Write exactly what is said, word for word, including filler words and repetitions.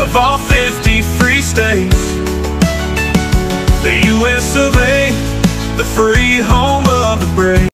of all fifty free states. The U S of A, the free home of the brave.